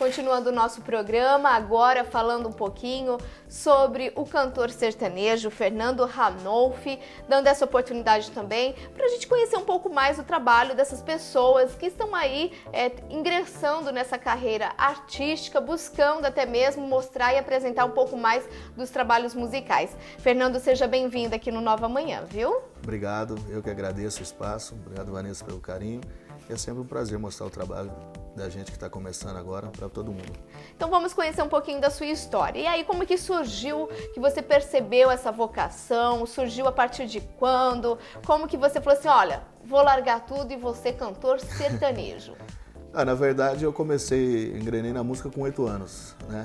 Continuando o nosso programa, agora falando um pouquinho sobre o cantor sertanejo Fernando Ranolfi, dando essa oportunidade também para a gente conhecer um pouco mais o trabalho dessas pessoas que estão aí ingressando nessa carreira artística, buscando até mesmo mostrar e apresentar um pouco mais dos trabalhos musicais. Fernando, seja bem-vindo aqui no Nova Manhã, viu? Obrigado, eu que agradeço o espaço, obrigado Vanessa pelo carinho. É sempre um prazer mostrar o trabalho da gente que está começando agora para todo mundo. Então vamos conhecer um pouquinho da sua história. E aí, como que surgiu, que você percebeu essa vocação? Surgiu a partir de quando? Como que você falou assim, olha, vou largar tudo e vou ser cantor sertanejo? Na verdade, eu engrenei na música com 8 anos, né?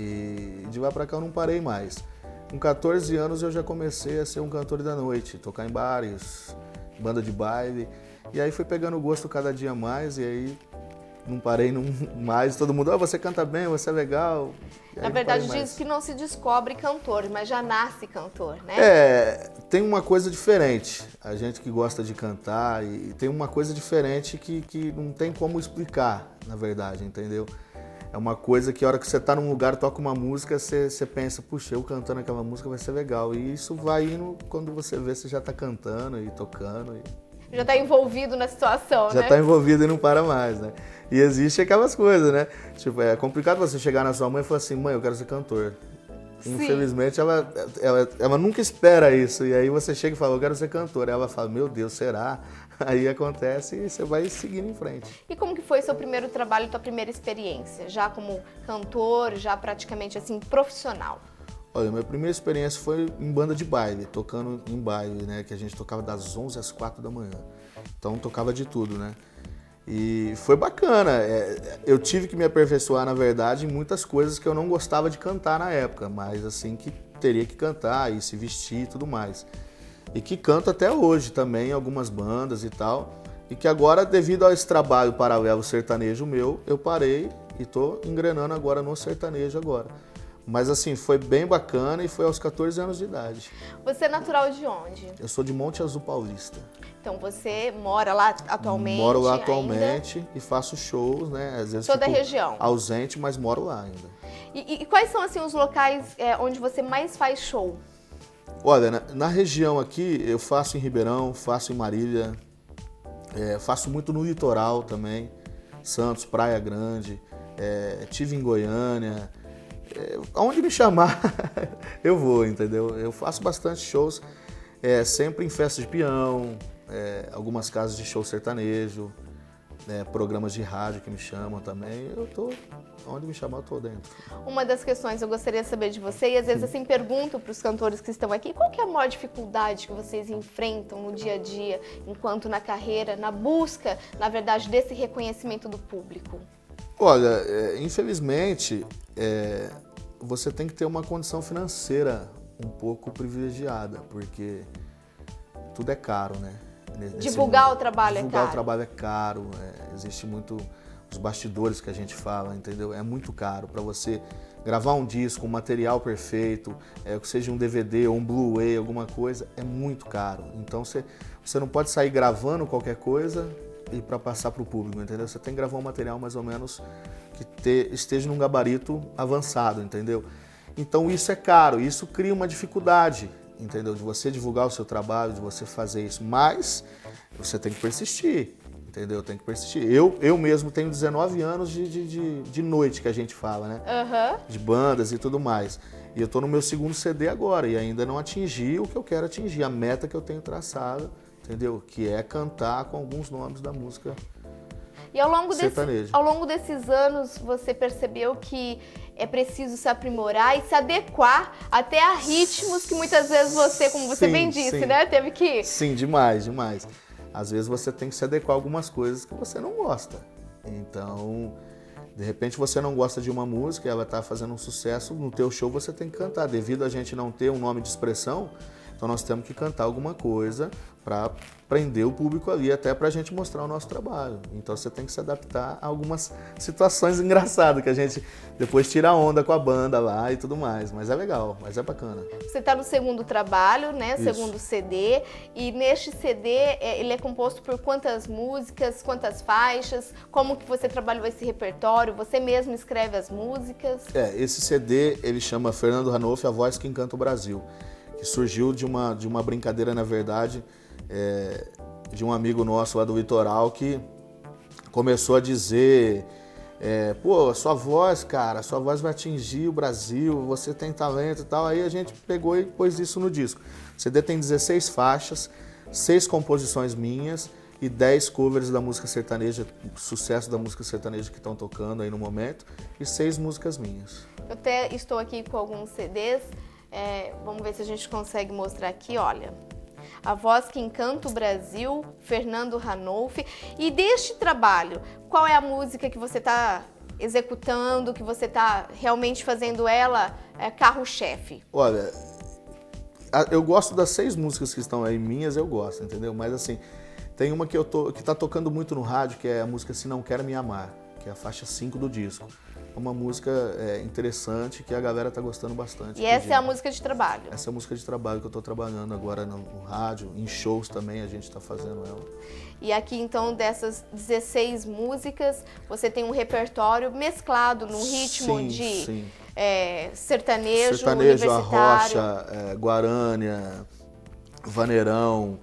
E de lá para cá eu não parei mais. Com 14 anos eu já comecei a ser um cantor da noite, tocar em bares, banda de baile. E aí fui pegando gosto cada dia mais e aí não parei mais. Todo mundo, você canta bem, você é legal. Na verdade diz que não se descobre cantor, mas já nasce cantor, né? Tem uma coisa diferente. A gente que gosta de cantar e tem uma coisa diferente que não tem como explicar, na verdade, entendeu? É uma coisa que a hora que você tá num lugar, toca uma música, você pensa, puxa, eu cantando aquela música vai ser legal. E isso vai indo, quando você vê, você já tá cantando e tocando. Já está envolvido na situação, né? Já está envolvido e não para mais, né? E existe aquelas coisas, né? Tipo, é complicado você chegar na sua mãe e falar assim, mãe, eu quero ser cantor. Sim. Infelizmente, ela nunca espera isso. E aí você chega e fala, eu quero ser cantor. Aí ela fala, meu Deus, será? Aí acontece e você vai seguindo em frente. E como que foi seu primeiro trabalho, tua primeira experiência? Já como cantor, já praticamente assim, profissional? Olha, minha primeira experiência foi em banda de baile, tocando em baile, né? Que a gente tocava das 11 às 4 da manhã. Então tocava de tudo, né? E foi bacana. Eu tive que me aperfeiçoar, na verdade, em muitas coisas que eu não gostava de cantar na época, mas assim que teria que cantar e se vestir e tudo mais. E que canto até hoje também em algumas bandas e tal. E que agora, devido a esse trabalho paralelo sertanejo meu, eu parei e tô engrenando agora no sertanejo agora. Mas assim, foi bem bacana e foi aos 14 anos de idade. Você é natural de onde? Eu sou de Monte Azul Paulista. Então você mora lá atualmente? Moro lá atualmente ainda? E faço shows, né? Às vezes toda a região? Ausente, mas moro lá ainda. E quais são assim os locais onde você mais faz show? Olha, na região aqui eu faço em Ribeirão, faço em Marília, faço muito no litoral também, Santos, Praia Grande, tive em Goiânia. Aonde me chamar, eu vou, entendeu? Eu faço bastante shows, sempre em festas de peão, algumas casas de show sertanejo, programas de rádio que me chamam também. Onde me chamar, eu tô dentro. Uma das questões eu gostaria de saber de você, e às vezes assim pergunto para os cantores que estão aqui, qual que é a maior dificuldade que vocês enfrentam no dia a dia, enquanto na carreira, na busca, na verdade, desse reconhecimento do público? Olha, infelizmente, você tem que ter uma condição financeira um pouco privilegiada, porque tudo é caro, né? Divulgar o trabalho é caro. Divulgar o trabalho é caro, existe muito os bastidores que a gente fala, entendeu? É muito caro para você gravar um disco, um material perfeito, que seja um DVD ou um Blu-ray, alguma coisa, é muito caro. Então você não pode sair gravando qualquer coisa e para passar para o público, entendeu? Você tem que gravar um material mais ou menos que esteja num gabarito avançado, entendeu? Então isso é caro, isso cria uma dificuldade, entendeu? De você divulgar o seu trabalho, de você fazer isso, mas você tem que persistir, entendeu? Tem que persistir. Eu mesmo tenho 19 anos de noite, que a gente fala, né? Uhum. De bandas e tudo mais. E eu tô no meu segundo CD agora e ainda não atingi o que eu quero atingir, a meta que eu tenho traçada, entendeu? Que é cantar com alguns nomes da música e ao longo desses anos, você percebeu que é preciso se aprimorar e se adequar até a ritmos que muitas vezes você, como você bem disse, né? Teve que... Sim, demais, demais. Às vezes você tem que se adequar a algumas coisas que você não gosta. Então, de repente você não gosta de uma música e ela está fazendo um sucesso, no teu show você tem que cantar. Devido a gente não ter um nome de expressão, Então nós temos que cantar alguma coisa para prender o público ali, até para a gente mostrar o nosso trabalho. Então você tem que se adaptar a algumas situações engraçadas, que a gente depois tira onda com a banda lá e tudo mais. Mas é legal, mas é bacana. Você está no segundo trabalho, né? Isso. Segundo CD. E neste CD, ele é composto por quantas músicas, quantas faixas? Como que você trabalhou esse repertório? Você mesmo escreve as músicas? Esse CD, ele chama Fernando Ranolfi, A Voz que Encanta o Brasil, que surgiu de uma brincadeira, na verdade, de um amigo nosso lá do litoral que começou a dizer, pô, sua voz, cara, sua voz vai atingir o Brasil, você tem talento e tal. Aí a gente pegou e pôs isso no disco. O CD tem 16 faixas, 6 composições minhas e 10 covers da música sertaneja, sucesso da música sertaneja que estão tocando aí no momento, e 6 músicas minhas. Eu até estou aqui com alguns CDs, vamos ver se a gente consegue mostrar aqui, olha. A Voz que Encanta o Brasil, Fernando Ranolfi. E deste trabalho, qual é a música que você está executando, que você está realmente fazendo ela carro-chefe? Olha, eu gosto das 6 músicas que estão aí minhas, eu gosto, entendeu? Mas assim, tem uma que tá tocando muito no rádio, que é a música Se Não Quer Me Amar, que é a faixa 5 do disco. É uma música interessante que a galera tá gostando bastante. E essa é a música de trabalho? Essa é a música de trabalho que eu tô trabalhando agora no rádio, em shows também a gente tá fazendo ela. E aqui então dessas 16 músicas, você tem um repertório mesclado num ritmo de sertanejo universitário. Arrocha, guarânia, vaneirão.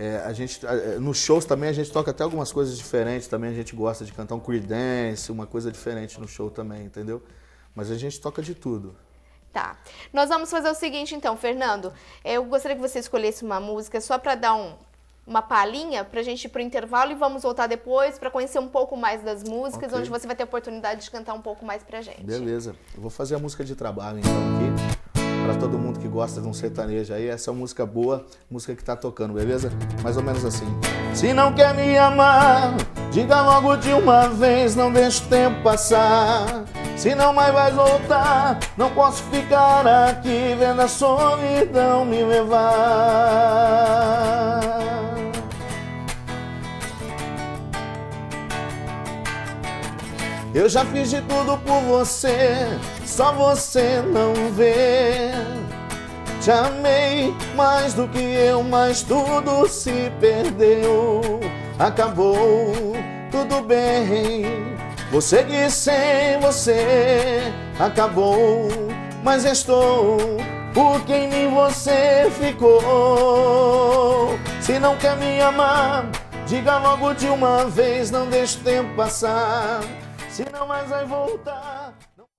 Nos shows também a gente toca até algumas coisas diferentes, também a gente gosta de cantar um Creedence, uma coisa diferente no show também, entendeu? Mas a gente toca de tudo. Tá. Nós vamos fazer o seguinte então, Fernando, eu gostaria que você escolhesse uma música só para dar uma palhinha pra gente ir pro intervalo e vamos voltar depois para conhecer um pouco mais das músicas, onde você vai ter a oportunidade de cantar um pouco mais pra gente. Beleza. Eu vou fazer a música de trabalho então aqui. Para todo mundo que gosta de um sertanejo aí, essa é uma música boa, música que tá tocando, beleza? Mais ou menos assim. Se não quer me amar, diga logo de uma vez, não deixe o tempo passar. Se não mais vai voltar, não posso ficar aqui vendo a solidão me levar. Eu já fiz de tudo por você, só você não vê. Te amei mais do que eu, mas tudo se perdeu. Acabou, tudo bem. Você que sem você acabou, mas restou porque em mim você ficou. Se não quer me amar, diga logo de uma vez, não deixe o tempo passar. Se não mais vai voltar.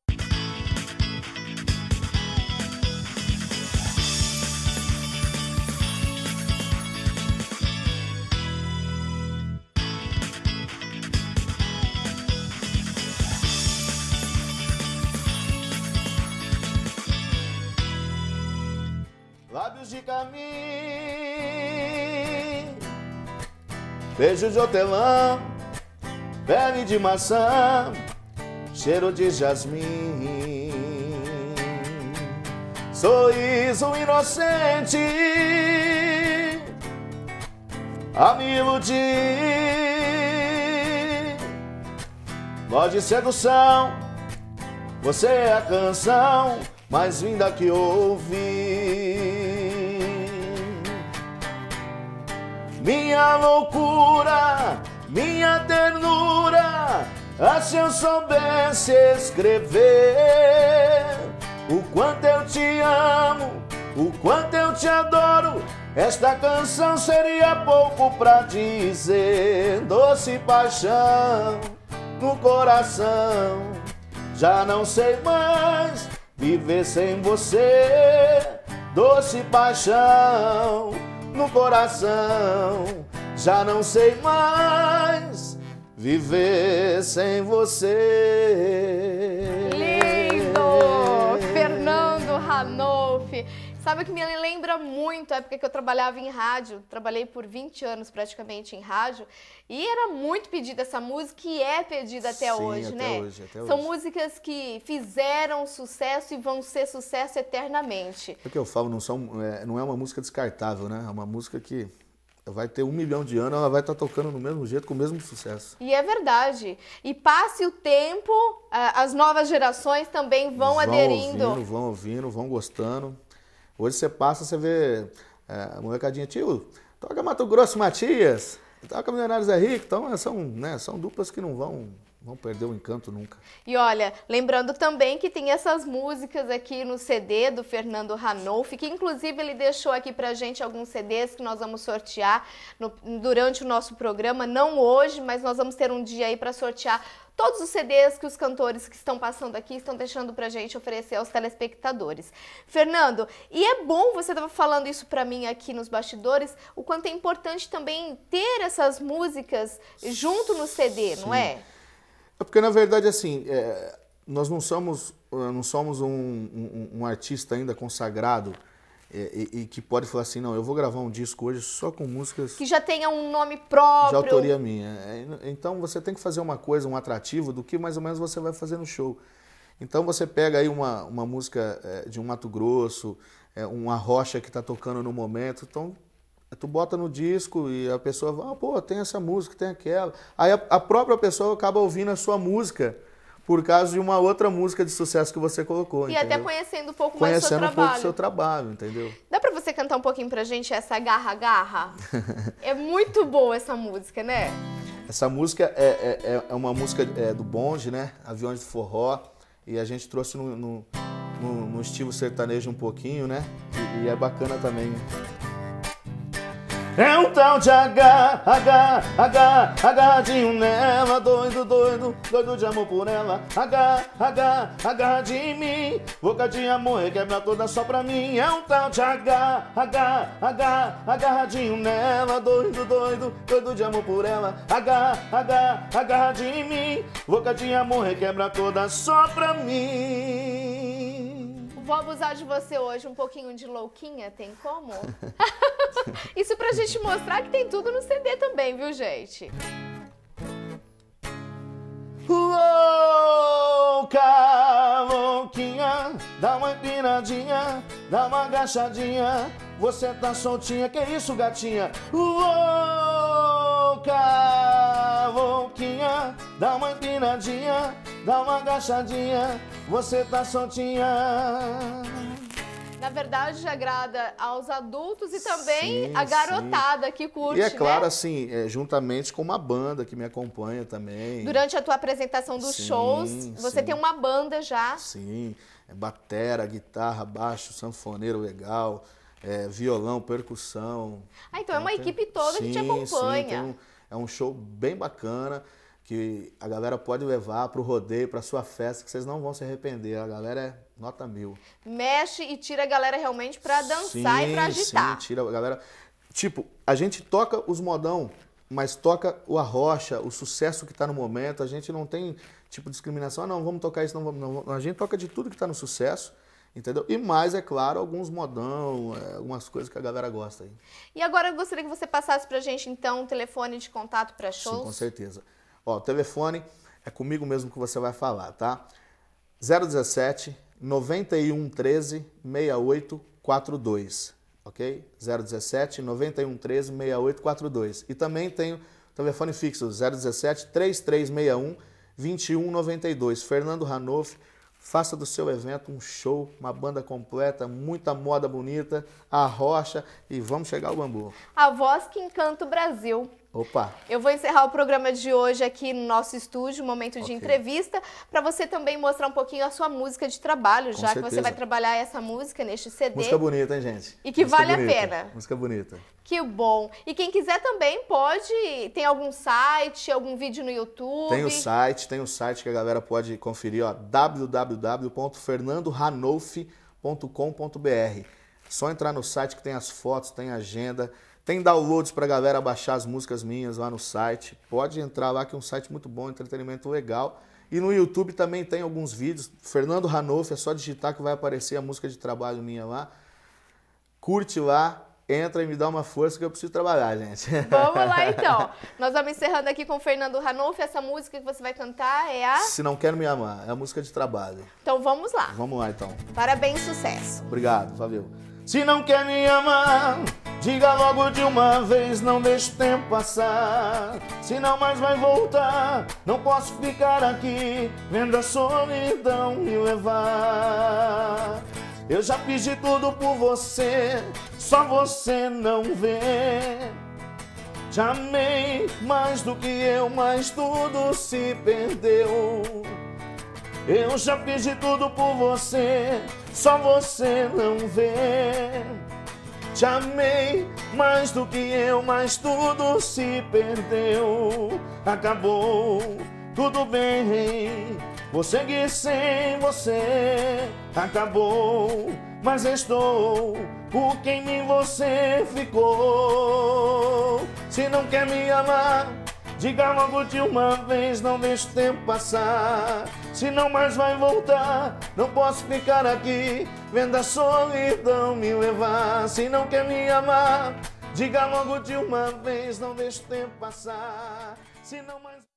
Lábios de carmim, beijo de hortelã, pele de maçã, cheiro de jasmim, sorriso inocente a me iludir, voz de sedução, você é a canção mais linda que ouvi. Minha loucura, minha ternura, se eu soubesse escrever o quanto eu te amo, o quanto eu te adoro, esta canção seria pouco pra dizer. Doce paixão no coração, já não sei mais viver sem você. Doce paixão no coração, já não sei mais viver sem você. Lindo! Fernando Ranolfi. Sabe o que me lembra muito a época que eu trabalhava em rádio? Trabalhei por 20 anos praticamente em rádio e era muito pedida essa música e é pedida até hoje, né? São músicas que fizeram sucesso e vão ser sucesso eternamente. É o que eu falo, não é uma música descartável, né? É uma música que vai ter 1 milhão de anos, ela vai estar tocando do mesmo jeito, com o mesmo sucesso. E é verdade. E passe o tempo, as novas gerações também vão aderindo. Vão ouvindo, vão gostando. Hoje você passa, você vê a molecadinha, tio, toca Mato Grosso Matias, toca Milionários é Rico. Então são duplas que não vão perder o encanto nunca. E olha, lembrando também que tem essas músicas aqui no CD do Fernando Ranolfi, que inclusive ele deixou aqui pra gente alguns CDs que nós vamos sortear durante o nosso programa, não hoje, mas nós vamos ter um dia aí para sortear todos os CDs que os cantores que estão passando aqui estão deixando pra gente oferecer aos telespectadores. Fernando, e é bom, você estava falando isso pra mim aqui nos bastidores, o quanto é importante também ter essas músicas junto no CD, não é? É porque, na verdade, assim, nós não somos um artista ainda consagrado e que pode falar assim, não, eu vou gravar um disco hoje só com músicas... Que já tenha um nome próprio. De autoria minha. Então, você tem que fazer uma coisa, um atrativo do que mais ou menos você vai fazer no show. Então, você pega aí uma música de um Mato Grosso, uma rocha que está tocando no momento, então... Tu bota no disco e a pessoa fala, pô, tem essa música, tem aquela. Aí a própria pessoa acaba ouvindo a sua música por causa de uma outra música de sucesso que você colocou, e entendeu? até conhecendo um pouco mais do seu trabalho. Conhecendo um pouco do seu trabalho, entendeu? Dá pra você cantar um pouquinho pra gente essa Garra Garra? É muito boa essa música, né? Essa música é uma música do bonde, né? Aviões de Forró. E a gente trouxe no estilo sertanejo um pouquinho, né? E é bacana também. É um tal de agarradinho nela, doido de amor por ela. Agarradinho em mim, boca de amor requebra toda só pra mim. É um tal de agarradinho nela, doido de amor por ela. Agarradinho em mim, boca de amor requebra toda só pra mim. Vou abusar de você hoje, um pouquinho de louquinha, tem como? Isso pra gente mostrar que tem tudo no CD também, viu, gente? Louquinha, dá uma empinadinha, dá uma agachadinha, você tá soltinha, que isso, gatinha? Louquinha, dá uma empinadinha, dá uma agachadinha, você tá soltinha. Na verdade, agrada aos adultos e também a garotada que curte, né? E é claro, né? assim, juntamente com uma banda que me acompanha também. Durante a tua apresentação dos shows, você tem uma banda já. Sim, batera, guitarra, baixo, sanfoneiro legal, violão, percussão. Então é uma equipe toda que te acompanha. Sim, é um show bem bacana que a galera pode levar pro rodeio, pra sua festa, que vocês não vão se arrepender. A galera é nota 1000. Mexe e tira a galera realmente pra dançar e pra agitar. Sim, tira a galera. Tipo, a gente toca os modão, mas toca o arrocha, o sucesso que tá no momento. A gente não tem, tipo, discriminação. Não, vamos tocar isso, não vamos. Não. A gente toca de tudo que tá no sucesso. Entendeu? E mais, é claro, alguns modão, algumas coisas que a galera gosta aí. E agora eu gostaria que você passasse pra gente, então, um telefone de contato pra shows. Sim, com certeza. Ó, o telefone é comigo mesmo que você vai falar, tá? 017 91 13 6842, ok? 017 91 13 6842. E também tem o telefone fixo 017 3361 2192. Fernando Ranolfi. Faça do seu evento um show, uma banda completa, muita moda bonita, a rocha e vamos chegar ao bambu. A voz que encanta o Brasil. Opa! Eu vou encerrar o programa de hoje aqui no nosso estúdio, momento de entrevista, para você também mostrar um pouquinho a sua música de trabalho, já que você vai trabalhar essa música neste CD. Música bonita, hein, gente? E que vale a pena. Música bonita. Que bom. E quem quiser também pode, tem algum site, algum vídeo no YouTube? Tem o site que a galera pode conferir, ó, www.fernandoranolfi.com.br. Só entrar no site que tem as fotos, tem agenda, tem downloads pra galera baixar as músicas minhas lá no site. Pode entrar lá que é um site muito bom, entretenimento legal. E no YouTube também tem alguns vídeos. Fernando Ranolfi, é só digitar que vai aparecer a música de trabalho minha lá. Curte lá, entra e me dá uma força que eu preciso trabalhar, gente. Vamos lá então. Nós vamos encerrando aqui com o Fernando Ranolfi. Essa música que você vai cantar é a... Se Não Quer Me Amar, é a música de trabalho. Então vamos lá. Vamos lá então. Parabéns, sucesso. Obrigado, valeu. Se não quer me amar, diga logo de uma vez, não deixe o tempo passar. Se não mais vai voltar, não posso ficar aqui, vendo a solidão me levar. Eu já fiz de tudo por você, só você não vê. Te amei mais do que eu, mas tudo se perdeu. Eu já fiz de tudo por você, só você não vê. Te amei mais do que eu, mas tudo se perdeu. Acabou, tudo bem, vou seguir sem você. Acabou, mas estou por quem em mim você ficou. Se não quer me amar, diga logo de uma vez, não deixe o tempo passar. Se não mais vai voltar, não posso ficar aqui, vendo a solidão me levar. Se não quer me amar, diga logo de uma vez, não deixe o tempo passar. Se não mais...